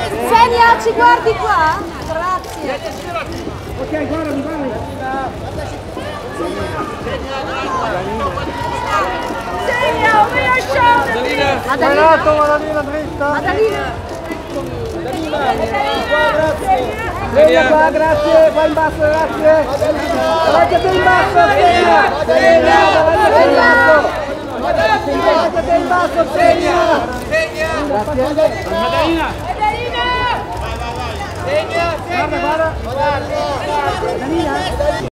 Ksenia, ci guardi qua? Grazie. Ok, guarda, mi pare. Ksenia, over your shoulder. Madalina dritta. Madalina. Ksenia qua, grazie. Qua in basso, grazie. Davanti a te in basso, Ksenia. Davanti a te in basso. Davanti a te in basso, Ksenia. Grazie. Madalina! Madalina. Ksenia! Guarda, guarda. Madalina.